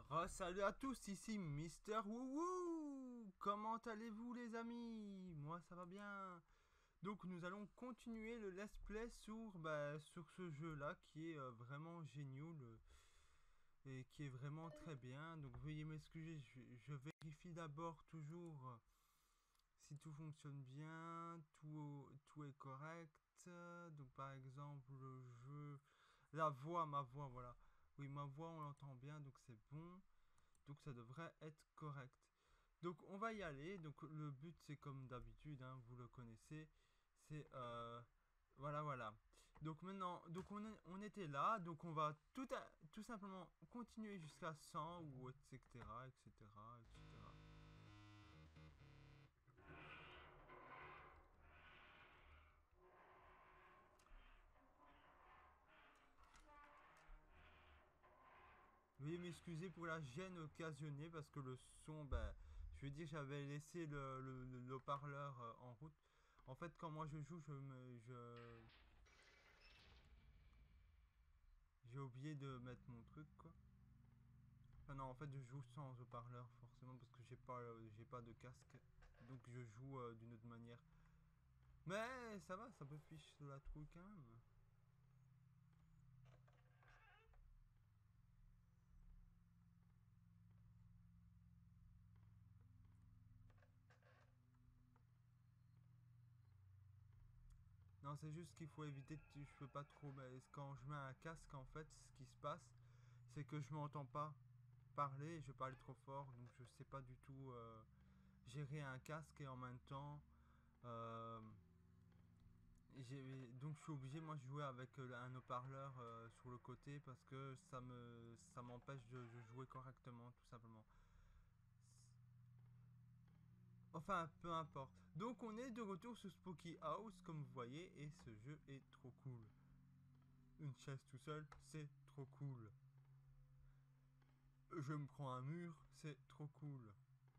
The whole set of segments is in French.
Salut à tous, ici Mister Wouhou. Comment allez-vous les amis? Moi ça va bien. Donc nous allons continuer le let's play sur ce jeu là qui est vraiment génial et qui est vraiment très bien. Donc veuillez m'excuser, je vérifie d'abord toujours si tout fonctionne bien, tout est correct. Donc par exemple le jeu, ma voix voilà. Oui ma voix on l'entend bien donc c'est bon. Donc ça devrait être correct. Donc on va y aller. Donc le but c'est comme d'habitude, hein, vous le connaissez. C'est voilà voilà. Donc maintenant, on était là. Donc on va tout simplement continuer jusqu'à 100 ou etc etc etc. Veuillez m'excuser pour la gêne occasionnée parce que le son, je veux dire, j'avais laissé le haut-parleur en route. En fait, quand moi je joue, j'ai oublié de mettre mon truc, quoi. Enfin non, en fait, je joue sans haut-parleur forcément parce que j'ai pas de casque, donc je joue d'une autre manière. Mais ça va, ça peut fiche de la trouille quand même. Non, c'est juste qu'il faut éviter, je peux pas trop. Mais quand je mets un casque, en fait, ce qui se passe, c'est que je m'entends pas parler, je parle trop fort, donc je sais pas du tout gérer un casque et en même temps. euh, donc je suis obligé moi de jouer avec un haut-parleur sur le côté parce que ça m'empêche de jouer correctement tout simplement. Enfin peu importe. Donc on est de retour sur Spooky House comme vous voyez et ce jeu est trop cool. Une chaise tout seul, c'est trop cool. Je me prends un mur, c'est trop cool.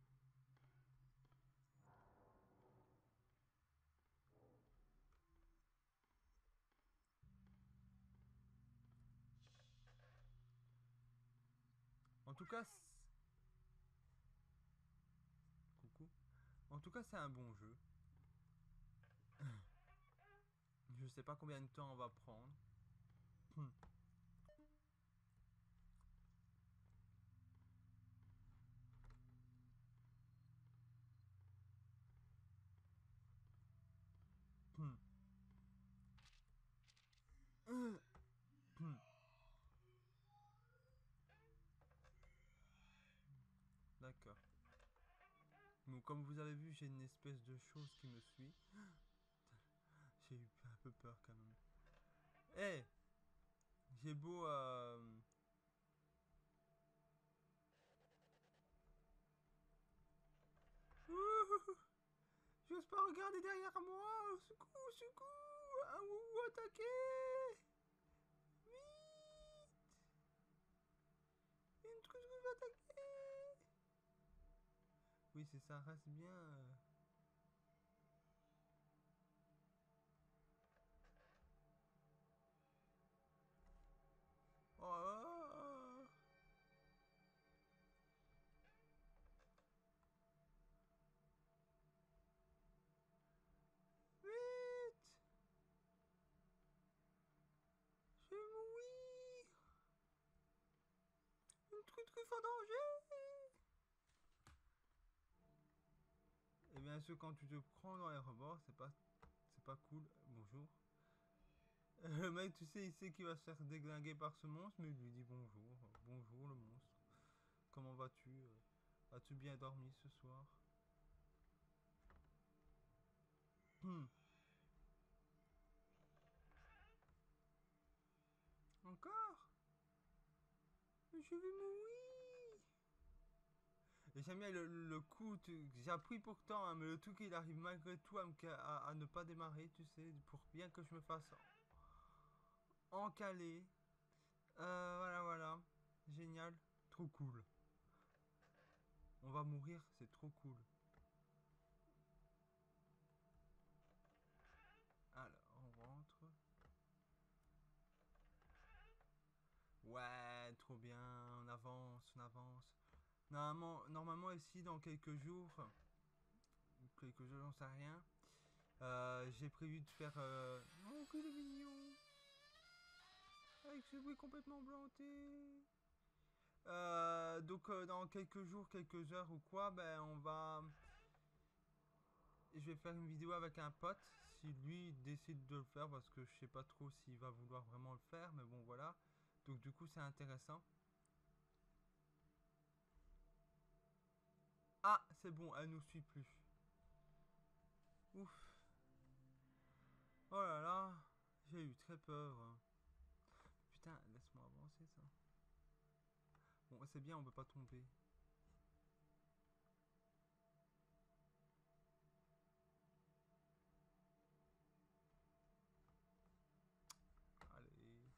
En tout cas, coucou. En tout cas, c'est un bon jeu. Je sais pas combien de temps on va prendre. Hmm. Hmm. Hmm. D'accord. Donc, comme vous avez vu, j'ai une espèce de chose qui me suit. J'ai eu un peu peur quand même. Eh hey, j'ai beau... J'ose pas regarder derrière moi. Au secours, au secours. Un ou attaqué. Vite. Une truc va attaquer. Oui, c'est ça, reste bien. Oh, oh, oh. Vite. Je vais mourir. Une truc en danger. Et bien sûr, quand tu te prends dans les rebords, c'est pas cool. Bonjour. Le mec, tu sais, il sait qu'il va se faire déglinguer par ce monstre, mais il lui dit bonjour. Bonjour le monstre. Comment vas-tu? As-tu bien dormi ce soir? Hmm. Encore? Je vais mourir. Et j'aime bien le coup, j'ai appris pourtant, hein, mais le truc il arrive malgré tout à ne pas démarrer, tu sais, pour bien que je me fasse encaler. Voilà, voilà. Génial. Trop cool. On va mourir, c'est trop cool. Alors, on rentre. Ouais, trop bien. avance, on avance. Normalement ici, dans quelques jours, j'en sais rien. J'ai prévu de faire... Oh, que le mignon. Avec ce bruit complètement planté. Donc dans quelques jours, quelques heures ou quoi, ben on va... Je vais faire une vidéo avec un pote, si lui décide de le faire, parce que je sais pas trop s'il va vouloir vraiment le faire, mais bon voilà. Donc du coup c'est intéressant. Ah, c'est bon, elle nous suit plus. Ouf. Oh là là, j'ai eu très peur. Putain, laisse-moi avancer ça. Bon, c'est bien, on peut pas tomber. Allez.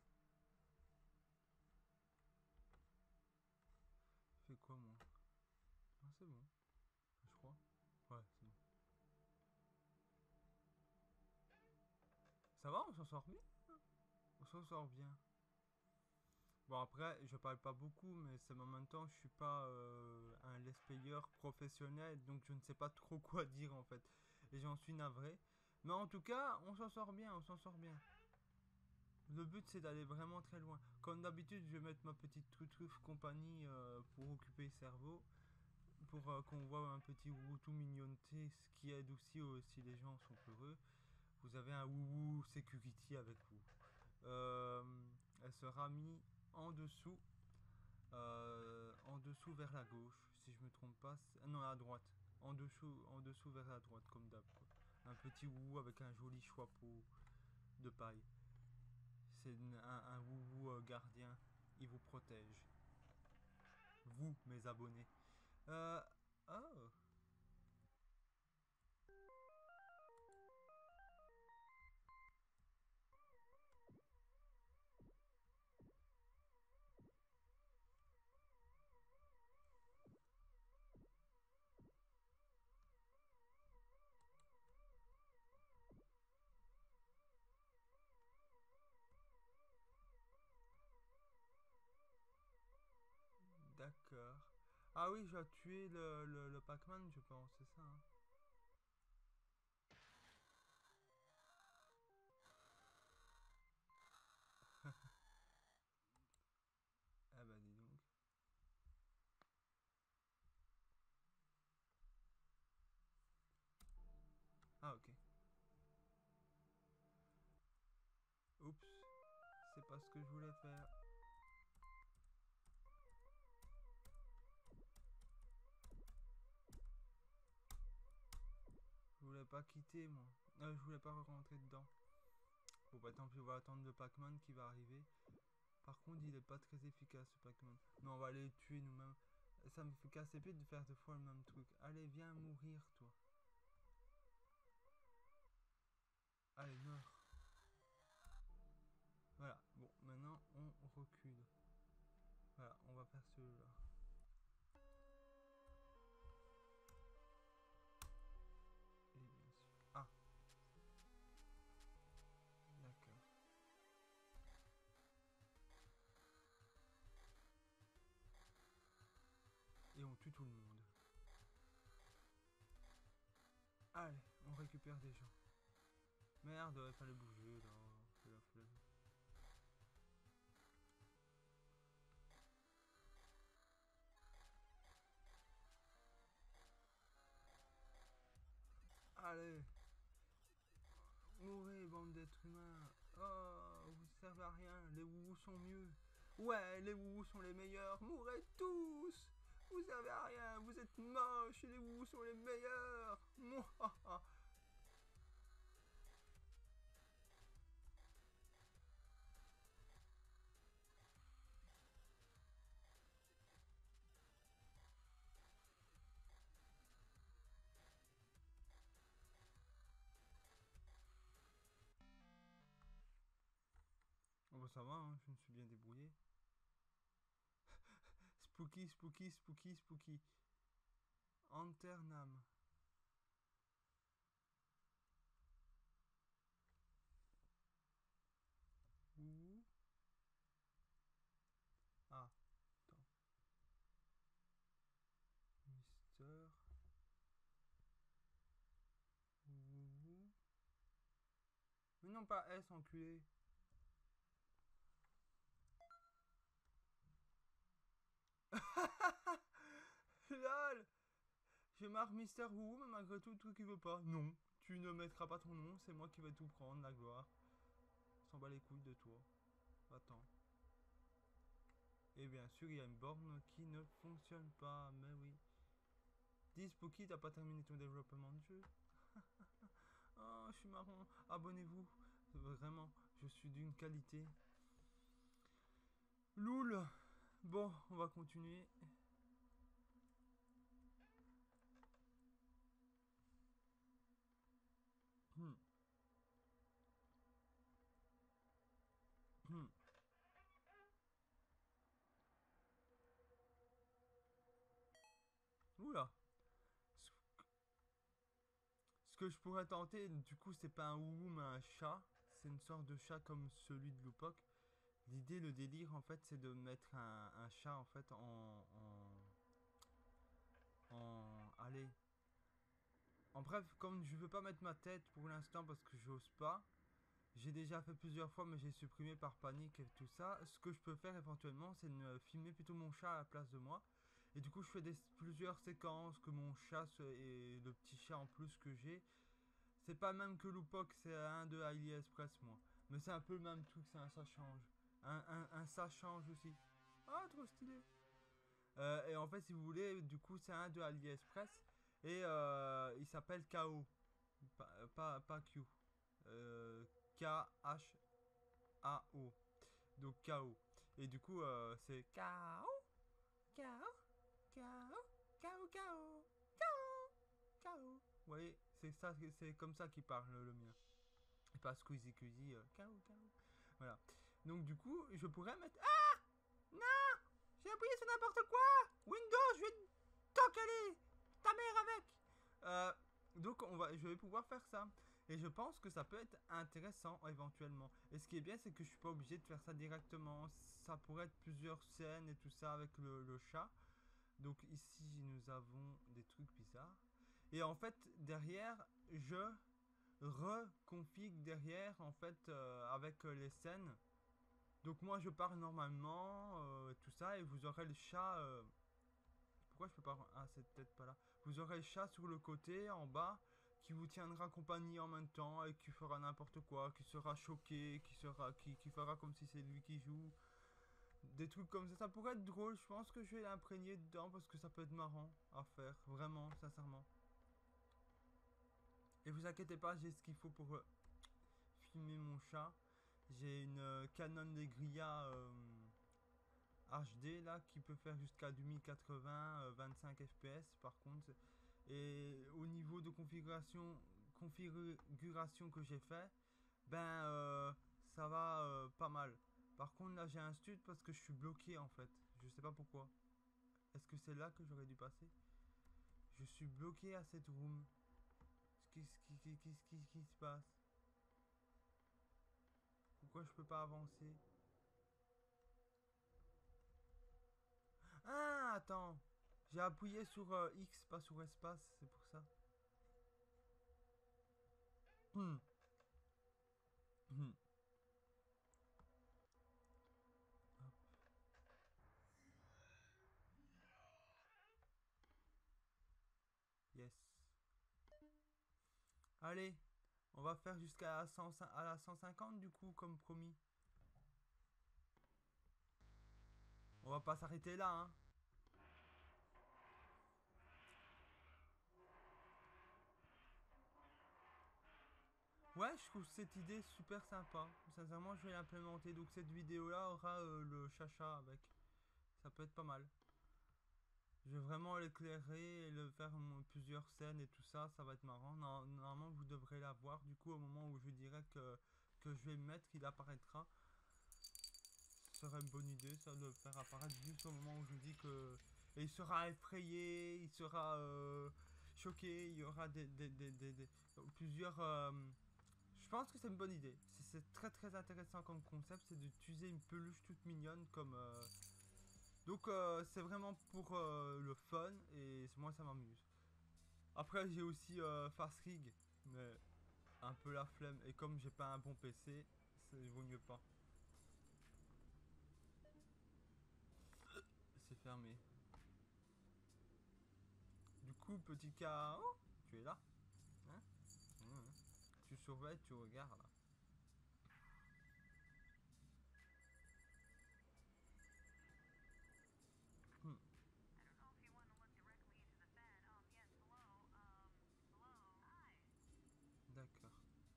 Je fais quoi moi? Ah, c'est bon, je crois. Ouais, c'est bon. Ça va, on s'en sort bien? On s'en sort bien. Bon après, je parle pas beaucoup, mais c'est en même temps, je suis pas un let's player professionnel, donc je ne sais pas trop quoi dire en fait. Et j'en suis navré. Mais en tout cas, on s'en sort bien, on s'en sort bien. Le but c'est d'aller vraiment très loin. Comme d'habitude, je vais mettre ma petite truffe compagnie pour occuper le cerveau. Pour qu'on voit un petit woubou tout mignonneté, ce qui aide aussi si les gens sont heureux. Vous avez un woubou security avec vous. Elle sera mise en dessous vers la gauche, si je me trompe pas. Non, à droite. En dessous vers la droite, comme d'hab. Un petit woubou avec un joli chapeau de paille. C'est un woubou gardien. Il vous protège. Vous, mes abonnés. Euh. Oh. D'accord. Ah oui, j'ai tué le Pac-Man, je pense, c'est ça. Hein. Ah bah dis donc. Ah ok. Oups. C'est pas ce que je voulais faire. Je voulais pas quitter moi. Je voulais pas rentrer dedans. Bon bah tant pis, on va attendre le Pac-Man qui va arriver. Par contre, il est pas très efficace ce Pac-Man. Non, on va aller le tuer nous-mêmes. Ça me fait casser pied de faire deux fois le même truc. Allez, viens mourir toi. Allez, meurs. Voilà, bon, maintenant on recule. Voilà, on va faire celui-là. Et bien sûr. Ah, d'accord. Et on tue tout le monde. Allez, on récupère des gens. Merde, il fallait bouger là. C'est la flemme. Allez, mourrez, bande d'êtres humains. Oh, vous servez à rien. Les woubous sont mieux. Ouais, les woubous sont les meilleurs. Mourrez tous. Vous servez à rien. Vous êtes moches. Les woubous sont les meilleurs. Mouah. Oh bah ça va, hein, je me suis bien débrouillé. Spooky, spooky, spooky, spooky. Anternam. Ouh. Ah, attends. non pas S, enculé. LOL. Je marque Mister Woo, mais malgré tout, le truc il veut pas. Non, tu ne mettras pas ton nom, c'est moi qui vais tout prendre, la gloire. S'en bat les couilles de toi. Attends. Et bien sûr, il y a une borne qui ne fonctionne pas, mais oui. Dis Spooky, t'as pas terminé ton développement de jeu? Oh, je suis marrant. Abonnez-vous. Vraiment, je suis d'une qualité. Loul. Bon, on va continuer. Hmm. Hmm. Oula. Ce que je pourrais tenter, du coup, c'est pas un oulou, mais un chat. C'est une sorte de chat comme celui de Lupok. L'idée, le délire, en fait, c'est de mettre un chat, en fait, allez. En bref, comme je veux pas mettre ma tête pour l'instant parce que j'ose pas. J'ai déjà fait plusieurs fois, mais j'ai supprimé par panique et tout ça. Ce que je peux faire éventuellement, c'est de filmer plutôt mon chat à la place de moi. Et du coup, je fais plusieurs séquences que mon chat et le petit chat en plus que j'ai. C'est pas même que Lupok, c'est un de AliExpress, moi. Mais c'est un peu le même truc, c'est un ça change. Un ça change aussi. Ah, trop stylé. Et en fait, si vous voulez, du coup, c'est un de AliExpress. Et il s'appelle KO. Pas Q. K-H-A-O. Donc KO. Et du coup, c'est KO. KO. KO. KO. KO. KO. Vous voyez, c'est ça, c'est comme ça qu'il parle le mien. Et pas Squeezie Squeezie. KO. KO. Voilà. Donc du coup, je pourrais mettre. Ah non, j'ai appuyé sur n'importe quoi. Windows, je vais t'encaler ta mère avec. Donc je vais pouvoir faire ça. Et je pense que ça peut être intéressant éventuellement. Et ce qui est bien, c'est que je suis pas obligé de faire ça directement. Ça pourrait être plusieurs scènes et tout ça avec le chat. Donc ici, nous avons des trucs bizarres. Et en fait, derrière, je reconfigure derrière, en fait, avec les scènes. Donc moi, je pars normalement, tout ça, et vous aurez le chat. Pourquoi je peux pas... Ah, c'est peut-être pas là. Vous aurez le chat sur le côté, en bas, qui vous tiendra compagnie en même temps et qui fera n'importe quoi, qui sera choqué, qui fera comme si c'est lui qui joue. Des trucs comme ça pourrait être drôle. Je pense que je vais l'imprégner dedans parce que ça peut être marrant à faire, vraiment, sincèrement. Et vous inquiétez pas, j'ai ce qu'il faut pour filmer mon chat. J'ai une Canon Legria HD là qui peut faire jusqu'à du 1080, 25 fps par contre. Et au niveau de configuration que j'ai fait, ben ça va pas mal. Par contre là j'ai un stud parce que je suis bloqué en fait. Je sais pas pourquoi. Est-ce que c'est là que j'aurais dû passer? Je suis bloqué à cette room. Qu'est-ce qui se passe? Pourquoi je peux pas avancer? Ah attends. J'ai appuyé sur X, pas sur espace, c'est pour ça. Hmm. Hmm. Yes. Allez, on va faire jusqu'à la 150 du coup, comme promis. On va pas s'arrêter là, hein. Ouais, je trouve cette idée super sympa. Sincèrement, je vais l'implémenter. Donc cette vidéo-là aura le chacha avec. Ça peut être pas mal. Je vais vraiment l'éclairer et le faire plusieurs scènes et tout ça. Ça va être marrant. Normalement, vous devrez la voir. Du coup, au moment où je dirais que je vais le mettre, il apparaîtra. Ce serait une bonne idée, ça, de le faire apparaître juste au moment où je dis que... Et il sera effrayé, il sera choqué, il y aura plusieurs... Je pense que c'est une bonne idée. C'est très très intéressant comme concept, c'est d'utiliser une peluche toute mignonne comme... Donc c'est vraiment pour le fun et moi ça m'amuse. Après j'ai aussi Fast Rig, mais un peu la flemme. Et comme j'ai pas un bon PC, il vaut mieux pas. C'est fermé. Du coup, petit KO, tu es là, hein? Tu surveilles, tu regardes. Hmm. D'accord.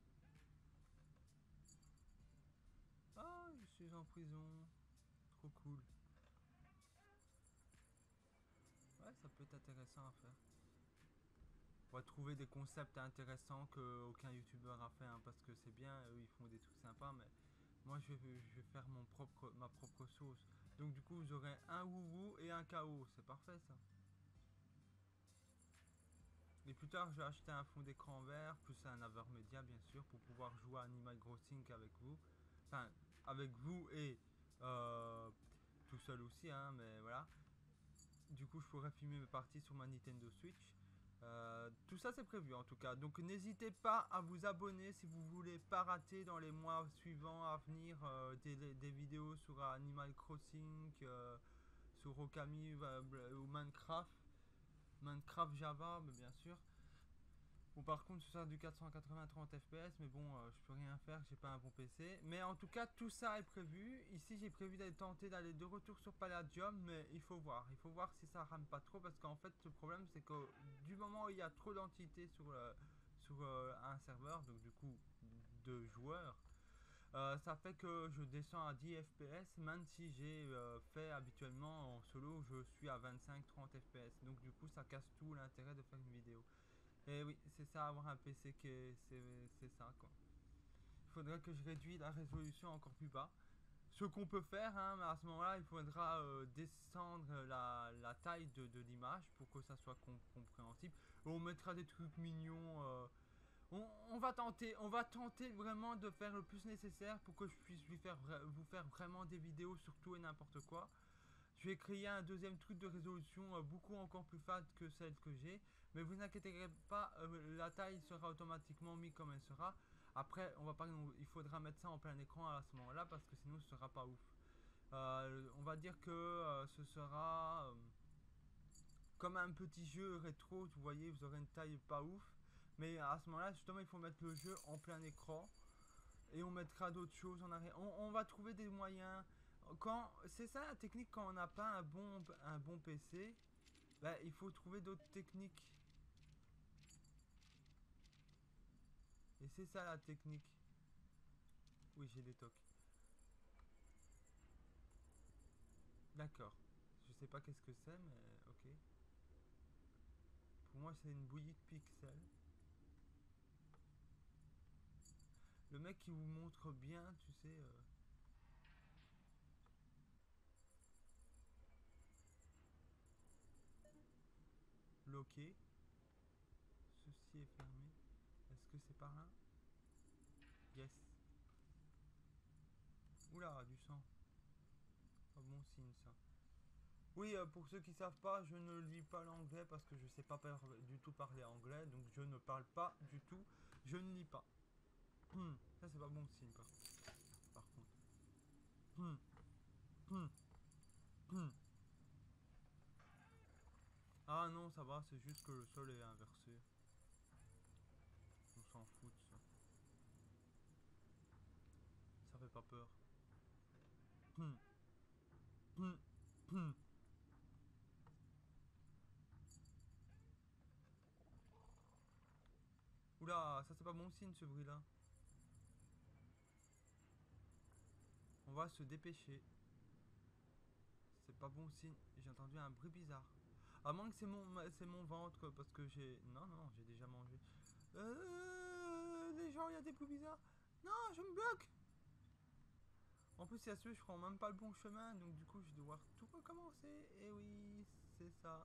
Ah, je suis en prison. Trop cool. Ouais, ça peut être intéressant à faire. On va trouver des concepts intéressants qu'aucun youtubeur a fait, hein, parce que c'est bien, eux ils font des trucs sympas, mais moi je vais faire ma propre sauce. Donc du coup vous aurez un wouhou et un KO, c'est parfait ça. Et plus tard je vais acheter un fond d'écran vert, plus un Avermedia bien sûr, pour pouvoir jouer à Animal Crossing avec vous. Enfin, avec vous et tout seul aussi, hein, mais voilà. Du coup je pourrais filmer mes parties sur ma Nintendo Switch. Tout ça c'est prévu en tout cas. Donc n'hésitez pas à vous abonner si vous voulez pas rater dans les mois suivants à venir des vidéos sur Animal Crossing, sur Okami ou Minecraft. Minecraft Java, mais bien sûr. Bon, par contre, ce sera du 480-30 FPS, mais bon, je peux rien faire, j'ai pas un bon PC. Mais en tout cas, tout ça est prévu. Ici, j'ai prévu d'aller tenter d'aller de retour sur Palladium, mais il faut voir. Il faut voir si ça rame pas trop, parce qu'en fait, le problème, c'est que du moment où il y a trop d'entités sur un serveur, donc du coup, de joueurs, ça fait que je descends à 10 FPS, même si j'ai fait habituellement en solo, je suis à 25-30 FPS. Donc du coup, ça casse tout l'intérêt de faire une vidéo. Et oui, c'est ça, avoir un PC que c'est ça quoi. Il faudrait que je réduise la résolution encore plus bas. Ce qu'on peut faire, hein, mais à ce moment-là, il faudra descendre la taille de l'image pour que ça soit compréhensible. Et on mettra des trucs mignons. On va tenter vraiment de faire le plus nécessaire pour que je puisse vous faire vraiment des vidéos sur tout et n'importe quoi. Je vais créer un deuxième truc de résolution beaucoup encore plus fade que celle que j'ai. Mais vous inquiétez pas, la taille sera automatiquement mise comme elle sera. Après, on va pas, il faudra mettre ça en plein écran à ce moment-là parce que sinon ce sera pas ouf. On va dire que ce sera comme un petit jeu rétro, vous voyez, vous aurez une taille pas ouf. Mais à ce moment-là, justement, il faut mettre le jeu en plein écran et on mettra d'autres choses en arrière. On va trouver des moyens. C'est ça la technique quand on n'a pas un bon PC, bah, il faut trouver d'autres techniques. Et c'est ça la technique. Oui, j'ai des tocs. D'accord. Je sais pas qu'est-ce que c'est, mais ok. Pour moi, c'est une bouillie de pixels. Le mec qui vous montre bien, tu sais. Bloqué. Ceci est fermé. Est-ce que c'est par là? Yes. Oula, du sang. Pas bon signe ça. Oui, pour ceux qui savent pas, je ne lis pas l'anglais parce que je sais pas du tout parler anglais, donc je ne parle pas du tout. Je ne lis pas. Ça c'est pas bon signe par contre. Hum, hum, hum. Ah non, ça va, c'est juste que le sol est inversé. On s'en fout de ça. Ça fait pas peur. Hum, hum, hum. Oula, ça c'est pas bon signe ce bruit là. On va se dépêcher. C'est pas bon signe. J'ai entendu un bruit bizarre. À moins que c'est mon ventre parce que j'ai... Non, non, j'ai déjà mangé. Les gens, il y a des bruits bizarres. Non, je me bloque. En plus, il y a ceux, je prends même pas le bon chemin. Donc du coup, je vais devoir tout recommencer. Et oui, c'est ça.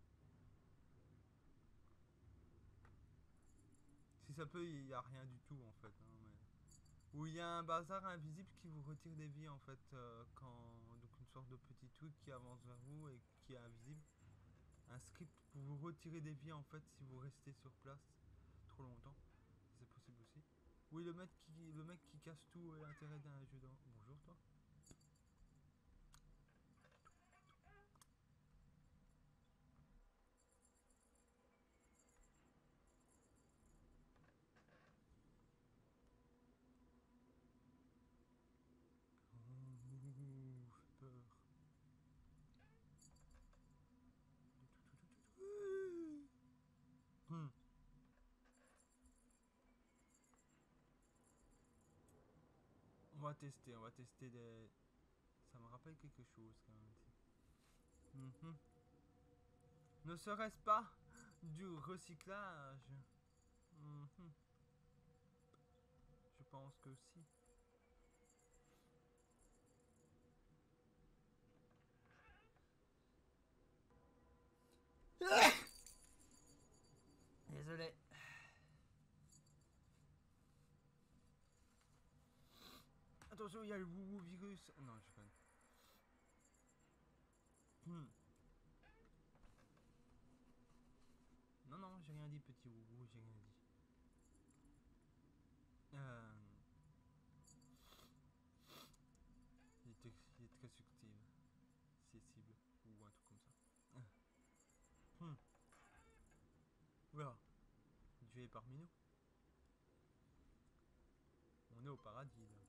Si ça peut, il n'y a rien du tout en fait. Hein, mais... Où il y a un bazar invisible qui vous retire des vies en fait. Donc une sorte de petit truc qui avance vers vous et qui est invisible. Un script pour vous retirer des vies en fait si vous restez sur place trop longtemps. C'est possible aussi. Oui, le mec qui casse tout l'intérêt d'un jeu d'en... Bonjour toi. Ouh, j'ai peur. Hmm. On va tester des... Ça me rappelle quelque chose quand même. Mhm. Ne serait-ce pas du recyclage? Mhm. Je pense que si. Désolé. Attention, il y a le boubou virus. Non, je connais. Hmm. Non, non, j'ai rien dit, petit boubou, j'ai rien dit. Euh... il est très subtil. C'est cible. Ou un truc comme ça. Hmm. Oula, Dieu est parmi nous. On est au paradis là.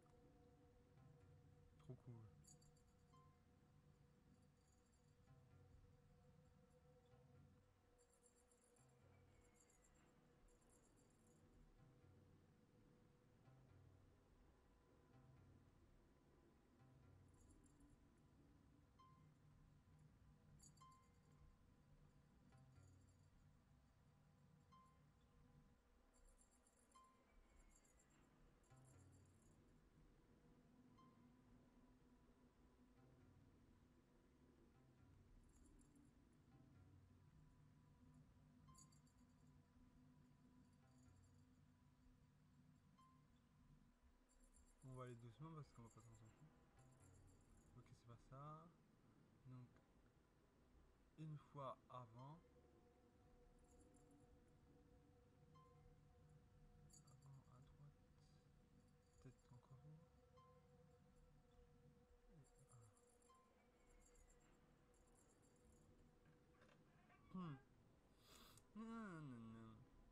Trop cool. On va aller doucement parce qu'on va pas s'en sortir. Ok, c'est pas ça. Donc, une fois avant. Avant à droite. Peut-être encore une. Hmm. Non, non, non.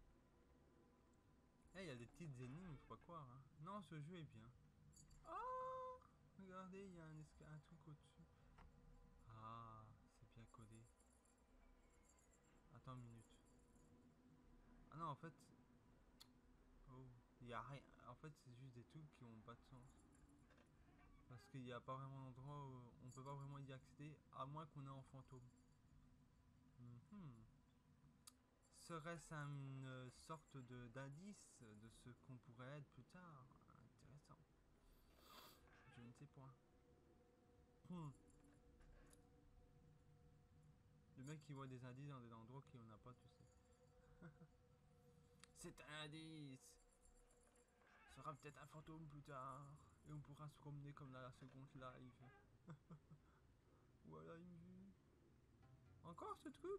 Eh, il y a des petites énigmes, faut pas croire. Hein. Non, ce jeu est bien. Oh, regardez, il y a un truc au-dessus. Ah, c'est bien codé. Attends une minute. Ah non, en fait. Oh, il y a rien. En fait, c'est juste des trucs qui ont pas de sens. Parce qu'il n'y a pas vraiment d'endroit où on peut pas vraiment y accéder, à moins qu'on est en fantôme. Mhm. Serait-ce une sorte d'indice de ce qu'on pourrait être plus tard? Intéressant. Je ne sais point. Hmm. Le mec qui voit des indices dans des endroits qu'on n'a pas, tu sais. C'est un indice. Ce sera peut-être un fantôme plus tard. Et on pourra se promener comme dans la seconde live. Voilà une vue. Encore ce truc?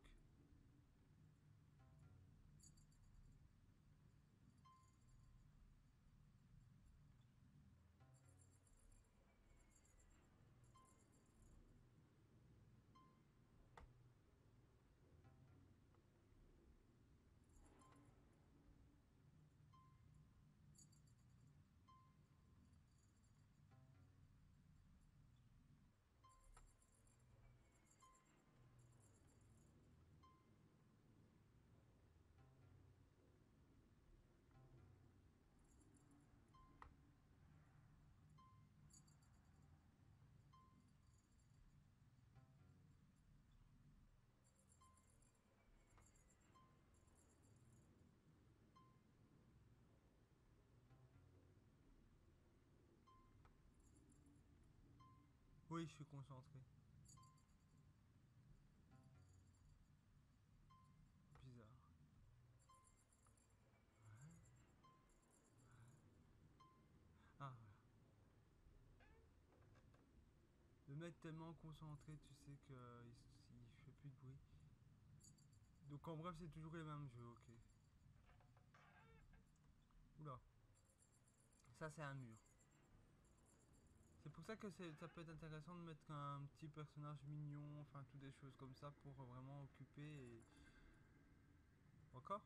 Oui, je suis concentré. Bizarre. Ah, voilà. Le mec tellement concentré, tu sais qu'il fait plus de bruit. Donc en bref, c'est toujours les mêmes jeux, ok. Oula. Ça c'est un mur. C'est pour ça que ça peut être intéressant de mettre un petit personnage mignon, enfin toutes des choses comme ça pour vraiment occuper et... Encore?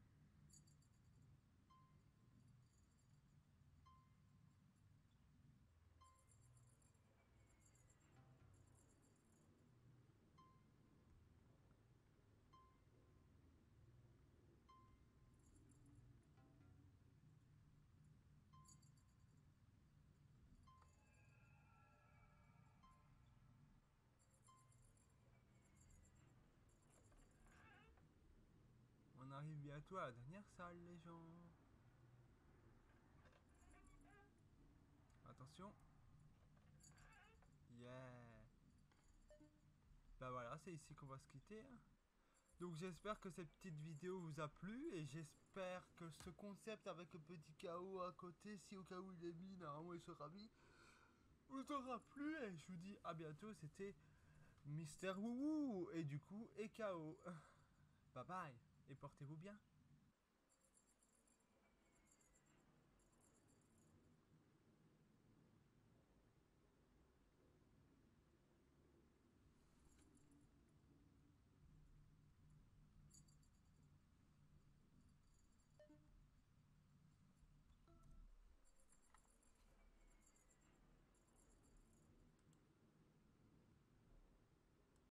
On arrive bientôt à la dernière salle, les gens. Attention. Yeah. Bah voilà, c'est ici qu'on va se quitter, hein. Donc j'espère que cette petite vidéo vous a plu et j'espère que ce concept avec le petit chaos à côté, si au cas où il est mis, normalement il sera mis, vous aura plu et je vous dis à bientôt. C'était Mister Wouhou et du coup et KO. Bye bye et portez-vous bien.